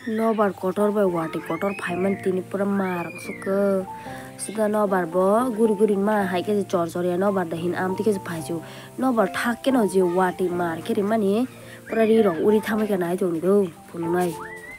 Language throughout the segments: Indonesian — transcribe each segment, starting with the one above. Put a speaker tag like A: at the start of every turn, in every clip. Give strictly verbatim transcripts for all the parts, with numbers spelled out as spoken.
A: nobar kotor by wati kotor phaiman tini pura mar suka sida nobar bo guri guri ma hai ke chor chor ya nobar da hin am tike phaiju nobar thak ke no je wati mar ke ri mani pura ri rong uri thamai ka nai jong do phunu nai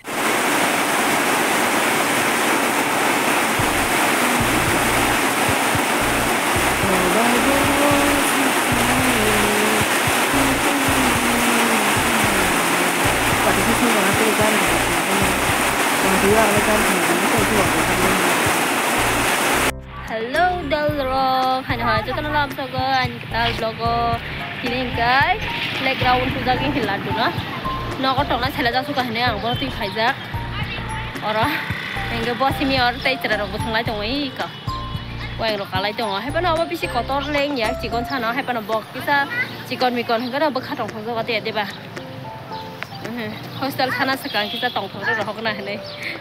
B: Hello Dalrong, hanya hanya itu kan lam sogo anjing kita vlogo kini guys playground tu jagi hilang tu na, nak orang nak cila jasuh kahne ang baru tu khajak, orang enggak bos ini orang tay cerita orang bukan lagi cuma ika, wah yang lokal lagi cuma, hebat apa bisi kotor leng ya, cikon sana hebat bok kita cikon mikon enggak ada bekat orang tu kata ya deh bah. Hostel sana sekarang kita tongkol tu rohok nah ni,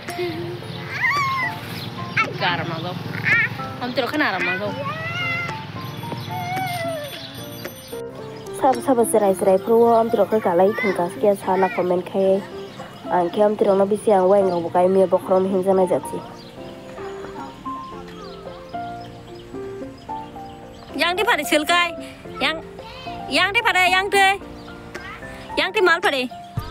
B: garam aja, am tu rohkan aram aja.
A: Sab sab serai serai pro am tu rohkan kalai thengkas kia sana komen kai, angke am tu rohna bisi ang wai ngau bukai mie bokrom hinjana jati.
B: Yang di pada silkai, yang yang di pada yang tu, yang di mal pada.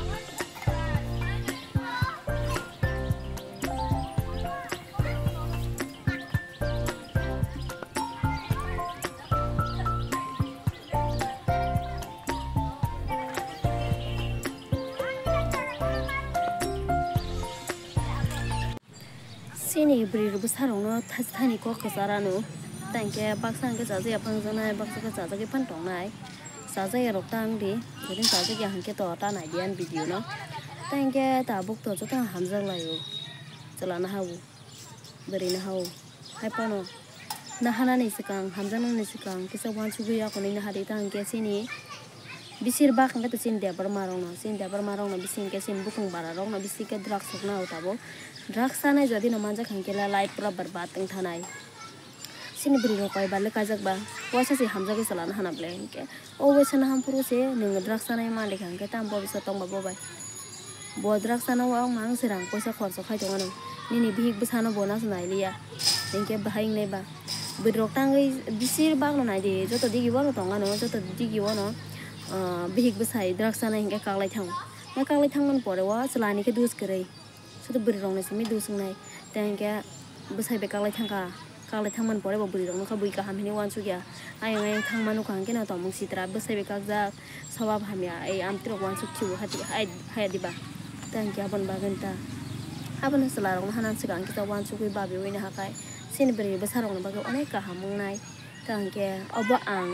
B: Sini beri besar orang tas tani kok kesaranu, tangke baksan ke saja ya pangsanai baksan ke saja ke pantong nai, saja ya roktang di, jadi saja yang ke to ta nai dian video no, tangke tabuk to tu tang hamzang layu, celana hau, beri na hau, hai pano, nahana ni sekang hamzang ni sekang, kisah wan sugu ya koning nahari tangke sini. Bisir bak nggak tuh sin dia bermarong no, sin dia bermarong no, bisin ke sin bukung bararong no, bisi ke drugs sokna utabo, drugs sana jadi no manja kangkela life pura berbat teng tanai. Sini beri rokai balik kajak ba, puasa sih hamzah ke selana hana bleng ke, oh wes sana hampuru sih, neng drugs sana yang mandi kangke tampo bisa tong babo bay. Buat drugs sana wang mang serang puasa khor sokai jangan no, ini bihik besana bonus nai liya, nengke bahing nih ba, beri rok tanggai bisir bak no nai di, joto digi wano tongan no, joto digi wano. Bihik besai drugs sana hingga kaglai thang, na kaglai thang man pore wa selani ke dus kerai, sudah beri rong nasi mi dus ngai, dan hingga besai be kaglai thang ka, kaglai thang man pore wa beri rong nuka bui ka ham ini wan sugia, ayang ayang thang manu kang kena tomong sitra besai be kagjak, sawab hamya, ay am tirok wan suk ciu hati hay hay di ba, dan hingga abon bagan ta, abon selarong hanan segang kita wan sukui babi wini hakai, sini beri besar rong bagai onek ka hamung nai, dan hingga oba ang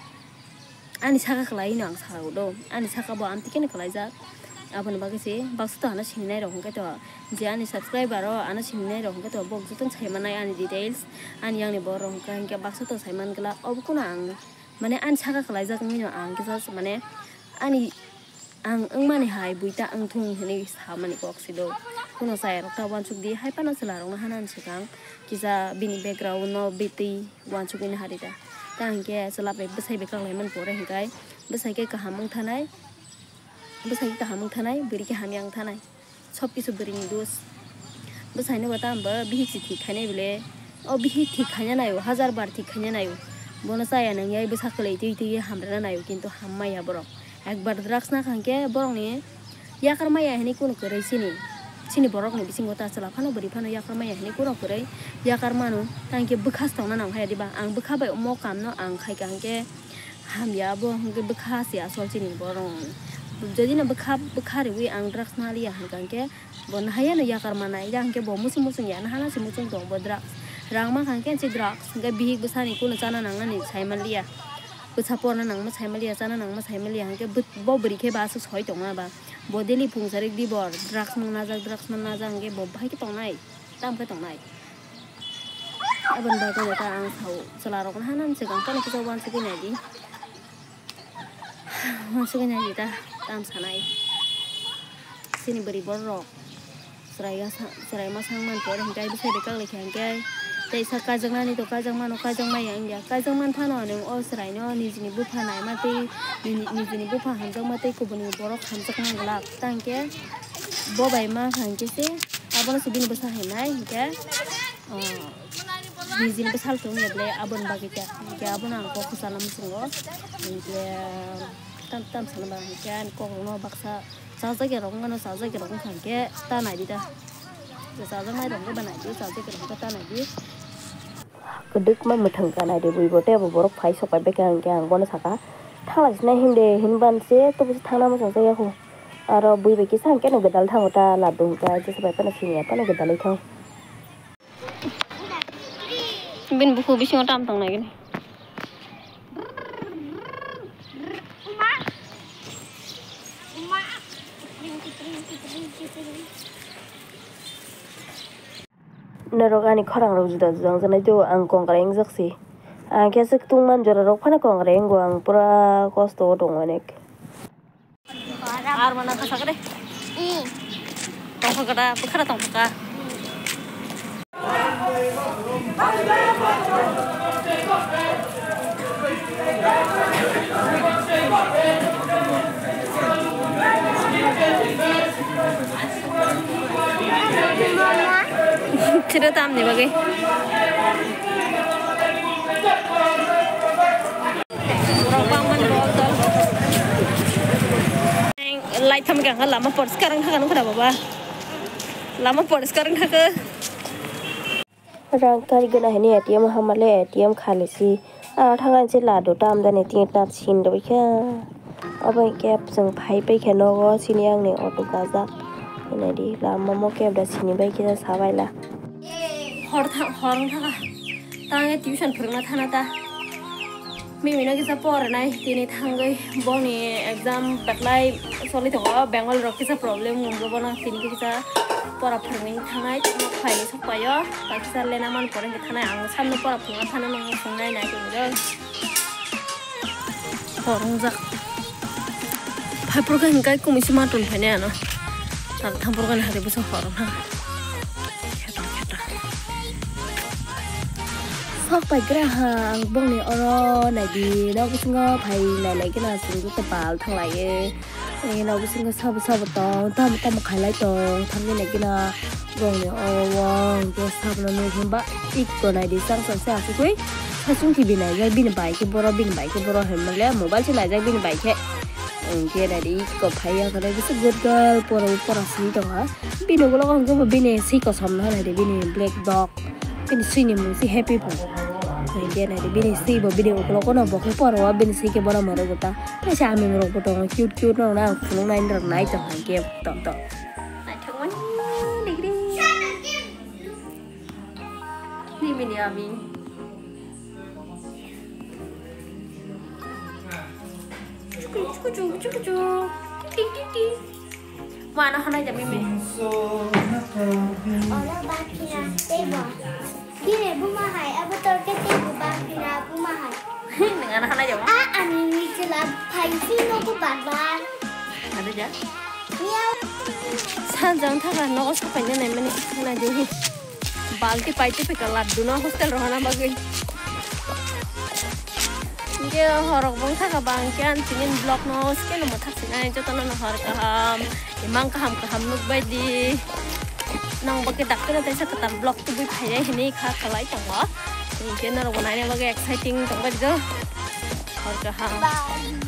B: ani saka kelai nang sarau do ani saka bo am tikene kelai ja abon bagi sih bakso to ana sinai rong ke to je ani subscriber ro ana sinai rong ke to bok jutong saimanai ani details ani yang ni borong ka ke bakso to saiman gela ob kuna ang mane an saka kelai ja ngino ang ke sa mane ani ang ang mane hai buita ang thung hini samani kok sido kuno sai ro ta wan chuk di hai pana selarong hanan sikang kisa bini background no biti wan chuk ini harita tangke selapai besai bekang lemon pore hikai besai ke kahamung tanai besai ke kahamung tanai beri ke hamyang tanai sob kisu beri dus besai ne batam ba bihik si thik khane bile o bihik thik khanya nayo hazar bar thik khanya nayo bono saya nang yai besa kelei ti ti hamra nayo kintu hammai ya borok ekbar drugs na khangke borok ni yakar maya hini kun korei sini sini borok ni bising gota sela phano beri phano yakar maya hini kun korei yakar manu tangke bekas tong na nang haya diba ang bekha bai mo kam no ang khai kangke ham ya bo hangke bekas ya sol sini borong jadi na bekha bekha rewi ang drugs na liya hangke bon haya no yakar mana ya hangke bo musung musung ya na hana si musung tong bo drugs rang ma hangke si drugs ga bihik besani kun chana nang ni saiman liya besapor na nang ma saiman liya chana nang ma saiman liya hangke bo beri ke ba su soi tong na ba bo deli phung sarik di bor drugs mang na jak drugs mang na jak hangke bo bhai ke tong nai tam ke tong nai abon bagai ta ang thau selarong hanan segang kan kita wan sugi nadi wan sugi nadi ta tam sanai sini beri borok seraya seraya masang man pore hingkai bisa dekang lek hingkai tei sa kajang nani to kajang mano kajang mayang ya kajang man thano ne o serai no nijini bufa nai mate nijini bufa hanjang mate kubuni borok hanjak manglak tangke bo bai ma khang ke se abon se bin besa henai ke bizin besal tu ni ble abon bagi ke ke abon ang ko kusalam singo ble tam tam sana ba ke ko no baksa sa sa ke rong no sa sa ke rong khang ke ta nai di da sa sa mai rong ke ba nai di sa sa ke rong ta nai di
A: kedek mah metheng kanai de bui bote abo borok phai sokai be kang kang bono saka thangla sina hinde hinban se to bus thangna mo sangsa yakho aro bui be ki sang ke no gedal thangota la dung ka je sabai pana sinia pana gedal ai thang
B: bin buku bising tam tang nai gini
A: narokani khorang rok juda jang janai to ang kongreng jaksi ang kesek tungman jora rok phana kongreng go ang pura kosto dong onek
B: ar mana ka sakre i tong kada bukhara tong ka cerita am nih bagai light tham gang lama por sekarang kan kenapa baba lama por sekarang ke
A: rang kari gana hini A T M hamale A T M khali si ar thangan se la do tam da ne ti ta sin do kha abai kep jang phai pai kha no go siniang ne auto gaza ina di lama mo kep da sini bai kha sabai la
B: hor thang horong thaka tange tuition phurna thana ta mi mina kisa por nai tini thangai boni exam baklai soli thonga bengal ro kisa problem ngum go bona tini kisa pora phurning thangai phai ni sopayo ta kisa lena man pore ke thana ang samne pora phurna thana mang phungnai nai tu jo horong jak phai program kai komisi matun phane ano ta tham program hare buso horong ha
A: sok pai gra hang bong ni oro nai di no busingo phai nai lai kena sing ku tapal thang lai e e no busingo sab sab to tam tam khai lai to thang ni nai kena bong ni o wang ke sab no ni himba ik to nai di sang sang sa su kui thasung ti bi nai jai bin bai ke boro bin bai ke boro hem le mobile se nai jai bin bai ke ke nai di ko phai ya ka dai bis good girl poro poro si to ha bin no lo ko ko bin si ko sam na nai di bin black dog bin si ni mu si happy po dia nai bin si bo bin ko ko no bo ko poro wa bin si ke boro maro gota ta sa mi ro ko to cute cute no na ko nai ro nai to han ke to to
B: nai thong man đi đi đi mình đi à mình cucu cucu cucu cucu ting ting ting mana hana jam ini
C: orang bakina teba gini buma hai abu terke teba bakina buma hai
B: dengan hana jam
C: ah ani ni celah paisi no bu barbar
B: ada ja
C: miau
B: sanjang thaga no ko pa ne mani hana jo balti paite pe kalat duno hostel rohana bagai ke horok bang thaga bang kian tingin blog no sken mo thak sinai jo tan no har kaham imang kaham kaham nuk bai di nang bagi dakter ta sa katan blog tu bui phai hini kha khalai tangwa ke na ro nai ne bagai exciting tangwa jo har kaham